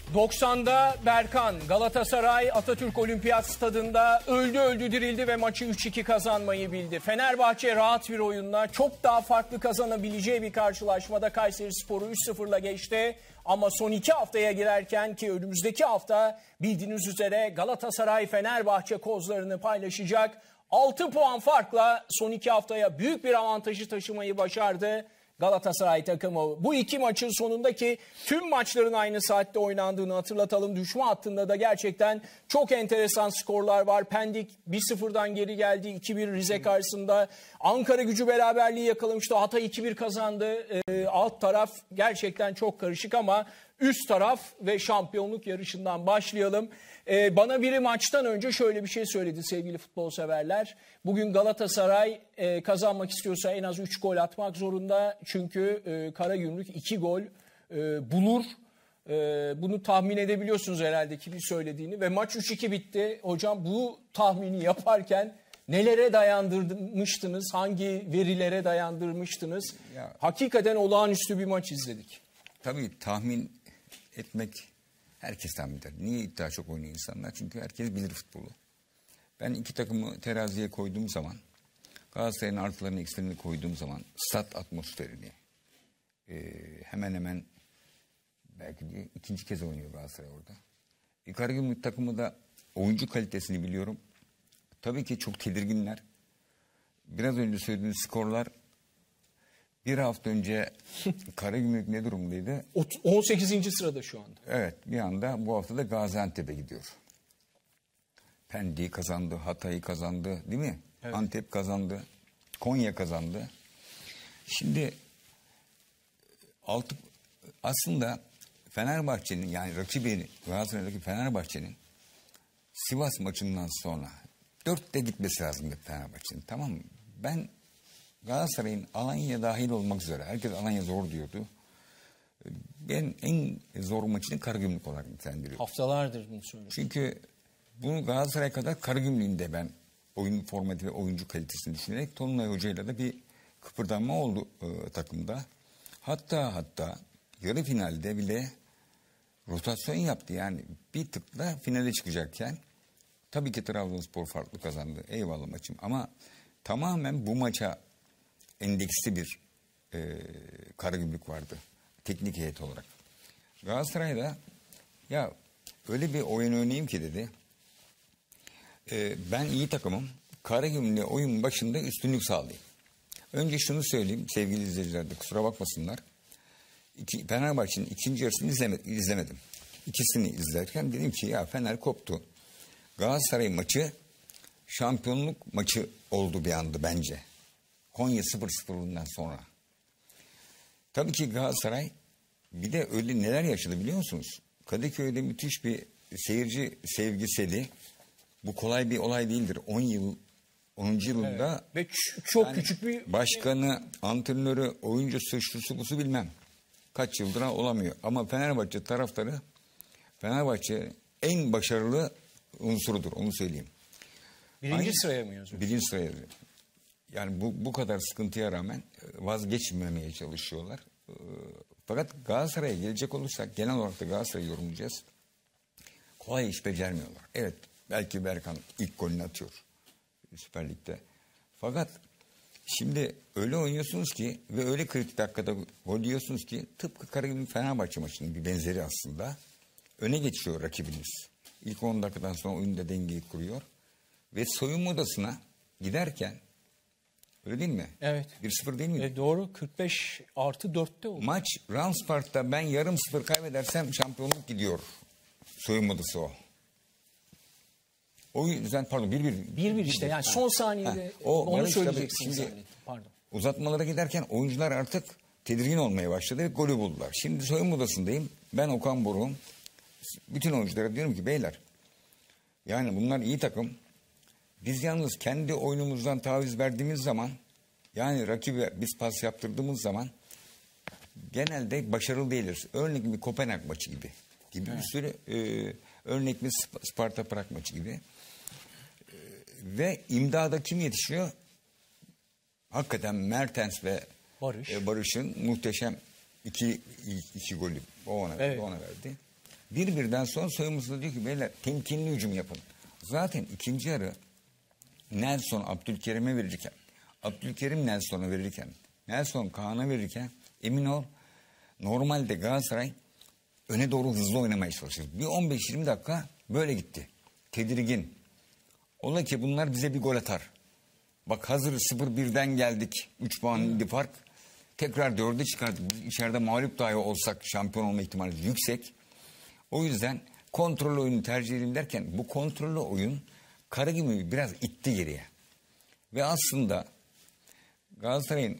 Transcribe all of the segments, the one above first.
90'da Berkan, Galatasaray Atatürk Olimpiyat Stadında öldü dirildi ve maçı 3-2 kazanmayı bildi. Fenerbahçe rahat bir oyunla çok daha farklı kazanabileceği bir karşılaşmada Kayserispor'u 3-0'la geçti. Ama son 2 haftaya girerken ki önümüzdeki hafta bildiğiniz üzere Galatasaray Fenerbahçe kozlarını paylaşacak. 6 puan farkla son 2 haftaya büyük bir avantajı taşımayı başardı Galatasaray takımı. Bu iki maçın sonundaki tüm maçların aynı saatte oynandığını hatırlatalım. Düşme hattında da gerçekten çok enteresan skorlar var. Pendik 1-0'dan geri geldi. 2-1 Rize karşısında. Ankara-Gücü beraberliği yakalamıştı. Hatay 2-1 kazandı. Alt taraf gerçekten çok karışık ama üst taraf ve şampiyonluk yarışından başlayalım. Bana biri maçtan önce şöyle bir şey söyledi sevgili futbol severler. Bugün Galatasaray kazanmak istiyorsa en az 3 gol atmak zorunda. Çünkü Karagümrük 2 gol bulur. Bunu tahmin edebiliyorsunuz herhalde kimin söylediğini. Ve maç 3-2 bitti. Hocam bu tahmini yaparken nelere dayandırmıştınız? Hangi verilere dayandırmıştınız? Ya, hakikaten olağanüstü bir maç izledik. Tabii tahmin etmek herkes tahmin eder. Niye iddia çok oynuyor insanlar? Çünkü herkes bilir futbolu. Ben iki takımı teraziye koyduğum zaman, Galatasaray'ın artılarını eksilerini koyduğum zaman stat atmosferini hemen hemen belki de ikinci kez oynuyor Galatasaray orada. Karagümrük takımı da oyuncu kalitesini biliyorum. Tabii ki çok tedirginler. Biraz önce söylediğiniz skorlar, bir hafta önce Karagümrük ne durumdaydı? 18. sırada şu anda. Evet, bir anda bu hafta da Gaziantep'e gidiyor. Pendik'i kazandı, Hatay'ı kazandı, değil mi? Evet. Antep kazandı, Konya kazandı. Şimdi aslında Fenerbahçe'nin, yani rakibi Galatasaray'daki Fenerbahçe'nin Sivas maçından sonra 4'te gitmesi lazımdı Fenerbahçe'nin, tamam mı? Ben Galatasaray'ın Alanya dahil olmak üzere, herkes Alanya zor diyordu. Ben en zor maçını Karagümrük olarak nitelendiriyorum. Haftalardır bunu söylüyorum. Çünkü bunu Galatasaray kadar Karagümrük'ün de ben oyun formatı ve oyuncu kalitesini düşünerek Tolunay Hoca'yla da bir kıpırdanma oldu takımda. Hatta yarı finalde bile rotasyon yaptı. Yani bir tıkla finale çıkacakken tabii ki Trabzonspor farklı kazandı. Eyvallah maçım. Ama tamamen bu maça endeksli bir Karagümrük vardı. Teknik heyet olarak. Galatasaray'da ya öyle bir oyun oynayayım ki dedi. Ben iyi takımım. Karagümrük'e oyun başında üstünlük sağlayayım. Önce şunu söyleyeyim sevgili izleyiciler de kusura bakmasınlar. Fenerbahçe'nin ikinci yarısını izlemedim. İkisini izlerken dedim ki ya Fener koptu. Galatasaray maçı şampiyonluk maçı oldu bir anda bence. Konya 0-0'dan sonra. Tabii ki Galatasaray bir de öyle neler yaşadı biliyor musunuz? Kadıköy'de müthiş bir seyirci sevgiseli. Bu kolay bir olay değildir. 10 yılında evet. Ve çok yani küçük bir başkanı, antrenörü, oyuncusu, şusu busu bilmem. Kaç yıldır olamıyor. Ama Fenerbahçe taraftarı Fenerbahçe en başarılı unsurudur. Onu söyleyeyim. Birinci sıraya mı yazıyor? Birinci sıraya yazıyor. Yani bu kadar sıkıntıya rağmen vazgeçmemeye çalışıyorlar. Fakat Galatasaray'a gelecek olursak genel olarak da Galatasaray'ı yorumlayacağız. Kolay iş becermiyorlar. Evet belki Berkan ilk golünü atıyor Süper Lig'de. Fakat şimdi öyle oynuyorsunuz ki ve öyle kritik dakikada gol yiyorsunuz ki tıpkı Karagümrük Fenerbahçe maçının bir benzeri aslında. Öne geçiyor rakibiniz. İlk 10 dakikadan sonra oyunda dengeyi kuruyor. Ve soyunma odasına giderken öyle değil mi? Evet. 1-0 değil mi? Doğru. 45+4'te oldu. Maç Ranspark'ta ben yarım 0 kaybedersem şampiyonluk gidiyor. Soyunma odası o. O yüzden pardon 1-1. 1-1 işte yani son saniyede onu söyleyeceksiniz. Şimdi pardon. Uzatmalara giderken oyuncular artık tedirgin olmaya başladı ve golü buldular. Şimdi soyunma odasındayım. Ben Okan Buruk'um. Bütün oyunculara diyorum ki beyler yani bunlar iyi takım. Biz yalnız kendi oyunumuzdan taviz verdiğimiz zaman yani rakibe biz pas yaptırdığımız zaman genelde başarılı değiliz. Örnek bir Kopenhag maçı gibi evet. Bir sürü örnek bir Sparta Prag maçı gibi. Ve imdada kim yetişiyor? Hakikaten Mertens ve Barış'ın muhteşem iki golü o ona verdi. birden sonra soyunmasında diyor ki beyler temkinli hücum yapın. Zaten ikinci yarı Nelson Abdülkerim'e verirken, Abdülkerim Nelson'a verirken, Nelson Kaan'a verirken emin ol normalde Galatasaray öne doğru hızlı oynamaya çalışıyor. Bir 15-20 dakika böyle gitti. Tedirgin. Ola ki bunlar bize bir gol atar. Bak hazır 0-1'den geldik. 3 puan indi fark. Tekrar 4'e çıkardık. İçeride mağlup dahi olsak şampiyon olma ihtimali yüksek. O yüzden kontrol oyunu tercih edeyim derken bu kontrollü oyun Karagümrük'ü biraz itti geriye. Ve aslında Galatasaray'ın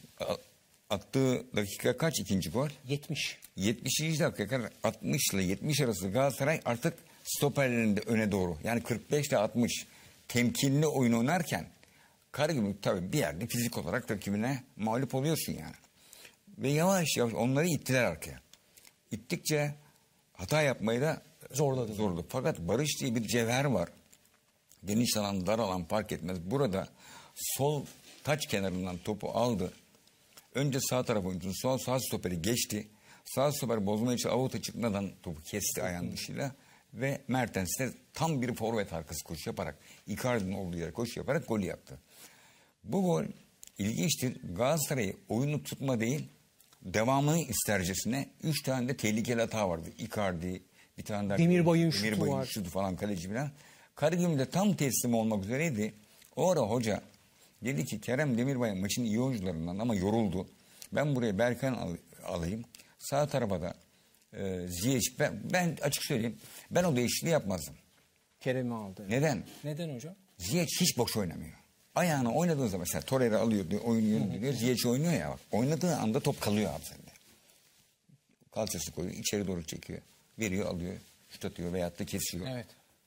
attığı dakika kaç ikinci gol? 70. 70. dakika kadar 60 ile 70 arası Galatasaray artık stoperlerinde öne doğru. Yani 45 ile 60 temkinli oyun oynarken Karagümrük tabii bir yerde fizik olarak rakibine mağlup oluyorsun yani. Ve yavaş yavaş onları ittiler arkaya. İttikçe hata yapmayı da zorladı. Fakat Barış diye bir cevher var. Geniş alan, dar alan fark etmez. Burada sol taç kenarından topu aldı. Önce sağ taraf oyuncusu sağ stoperi geçti. Sağ stoper bozmaya için avuta çıkmadan topu kesti ayağın dışıyla. Ve Mertens de tam bir forvet arkası koşu yaparak Icardi'nin olduğu yere koşu yaparak golü yaptı. Bu gol ilginçtir. Galatasaray'ı oyunu tutma değil devamını istercesine 3 tane de tehlikeli hata vardı. Icardi, bir tane daha Demirbay'ın şutu şutu falan kaleci falan. Karagümrük'te tam teslim olmak üzereydi. O ara hoca dedi ki Kerem Demirbay'ın maçın iyi oyuncularından ama yoruldu. Ben buraya Berkan alayım. Sağ tarafa da Ziyech. Ben açık söyleyeyim. Ben o değişikliği yapmazdım. Kerem'i aldı. Neden? Neden hocam? Ziyech hiç boş oynamıyor. Ayağını oynadığın zaman mesela Torreira alıyor, oyunu yönlendiriyor. Ziyech oynuyor ya bak. Oynadığı anda top kalıyor abi sende. Kalçası koyuyor, içeri doğru çekiyor. Veriyor, alıyor, şut atıyor veyahut da kesiyor. Evet.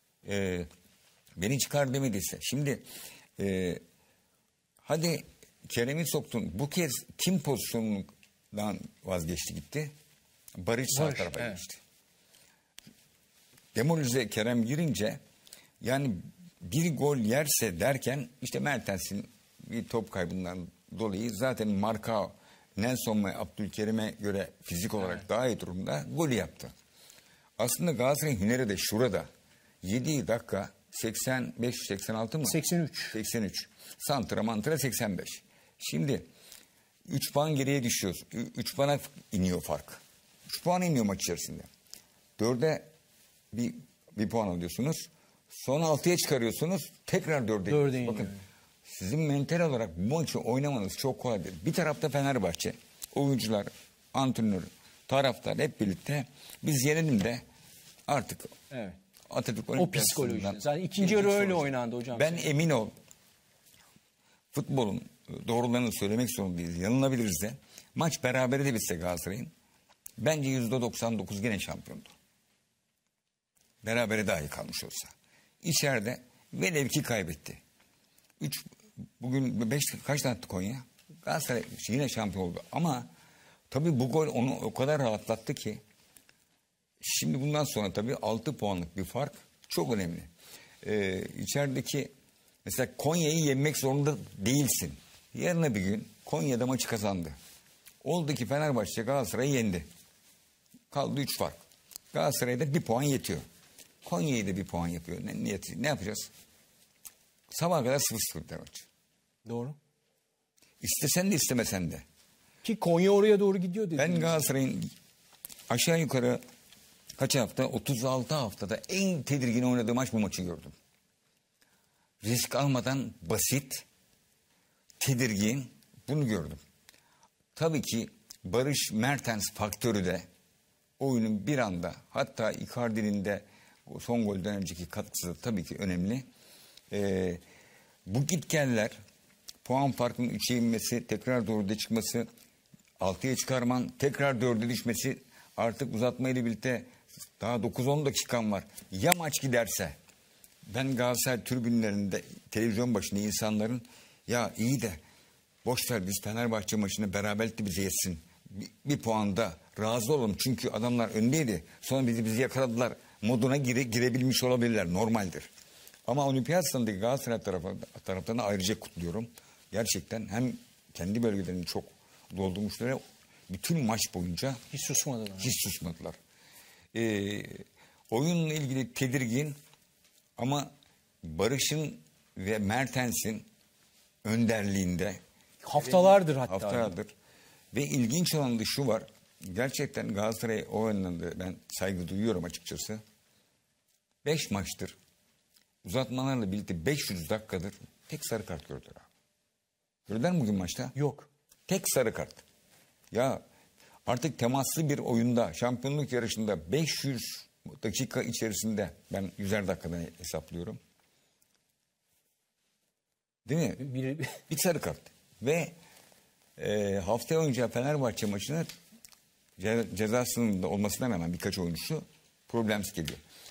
Beni çıkar demediyse. Şimdi hadi Kerem'i soktun. Bu kez kim pozisyonundan vazgeçti gitti? Barış sağ tarafa geçti. Demolize Kerem girince yani bir gol yerse derken işte Mertens'in bir top kaybından dolayı zaten Marka Nelson ve Abdülkerim'e göre fizik olarak daha iyi durumda golü yaptı. Aslında Galatasaray'ın hüneri de şurada. 7 dakika 85-86 mı? 83. Santra mantra 85. Şimdi 3 puan geriye düşüyoruz. 3 puana iniyor fark. 3 puan iniyor maç içerisinde. 4'e bir puan alıyorsunuz. Sonra 6'ya çıkarıyorsunuz. Tekrar 4'e iniyor. Bakın sizin mental olarak bu maçı oynamanız çok kolay değil. Bir tarafta Fenerbahçe. Oyuncular, antrenör, taraftar hep birlikte biz yenelim de artık Atatürk o psikoloji. Zaten ikinci yarı öyle oynandı hocam. Ben emin ol futbolun doğrularını söylemek zorundayız. Yanılabiliriz de. Maç berabere de bitse Galatasaray'ın bence %99 gene şampiyondu. Berabere dahi kalmış olsa. İçeride velev ki kaybetti. Bugün 5 kaç tane attı Konya? Galatasaray yine şampiyon oldu. Ama tabii bu gol onu o kadar rahatlattı ki şimdi bundan sonra tabii 6 puanlık bir fark çok önemli. İçerideki mesela Konya'yı yenmek zorunda değilsin. Yarın bir gün Konya'da maçı kazandı. Oldu ki Fenerbahçe Galatasaray'ı yendi. Kaldı 3 fark. Galatasaray'da 1 puan yetiyor. Konya'yı da 1 puan yapıyor. Ne yapacağız? Sabaha kadar 0-0 maç. Doğru. İstesen de istemesen de. Ki Konya oraya doğru gidiyor dedi. Ben Galatasaray'ın aşağı yukarı kaç hafta? 36 haftada en tedirgin oynadığı maç bu maçı gördüm. Risk almadan basit, tedirgin bunu gördüm. Tabii ki Barış Mertens faktörü de oyunun bir anda hatta Icardi'nin de son golden önceki katkısı da tabii ki önemli. Bu gitgeller puan farkının 3'e inmesi, tekrar 4'e çıkması, 6'ya çıkarman, tekrar 4'e düşmesi artık uzatmayla birlikte daha 9-10 dakikan var. Ya maç giderse ben Galatasaray tribünlerinde televizyon başında insanların ya iyi de boş ver biz Fenerbahçe maçını beraberlikle bize yetsin. Bir puanda razı olalım çünkü adamlar öndeydi. Sonra bizi yakaladılar moduna girebilmiş olabilirler normaldir. Ama Olimpiyat Stadındaki Galatasaray taraftarını ayrıca kutluyorum. Gerçekten hem kendi bölgelerini çok doldurmuşlar. Bütün maç boyunca hiç susmadılar. Hiç susmadılar. Oyunla ilgili tedirgin ama Barış'ın ve Mertens'in önderliğinde Haftalardır hatta. haftalardır. Ve ilginç olan da şu var. Gerçekten Galatasaray o anlamda ben saygı duyuyorum açıkçası. 5 maçtır uzatmalarla birlikte 500 dakikadır tek sarı kart gördüler abi. Gördüler mi bugün maçta? Yok. Tek sarı kart. Ya artık temaslı bir oyunda, şampiyonluk yarışında 500 dakika içerisinde ben 100'er dakikada hesaplıyorum. Değil mi? Bir sarı kart. Ve haftaya oynayacağı Fenerbahçe maçına cezasının da olmasına rağmen birkaç oyuncusu problemsiz geliyor.